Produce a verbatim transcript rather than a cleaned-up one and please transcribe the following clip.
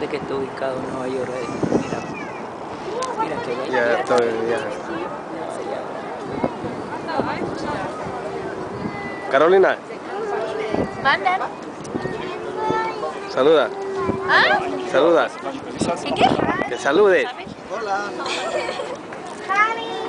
¿Dónde que está ubicado en Nueva York? Ahí? Mira. Mira que bello. Ya estoy, ya. Carolina. Manden. Saluda. ¿Ah? Saluda. ¿Y qué? Que salude. Hola. Javi.